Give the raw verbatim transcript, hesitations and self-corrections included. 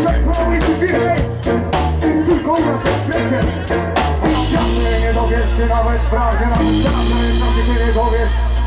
tak słowo i cywilnej. Tylko u nas bezpiecznie. Światło nie dowiesz się nawet prawdzie, nawet czasem jest na ciebie nie dowiesz.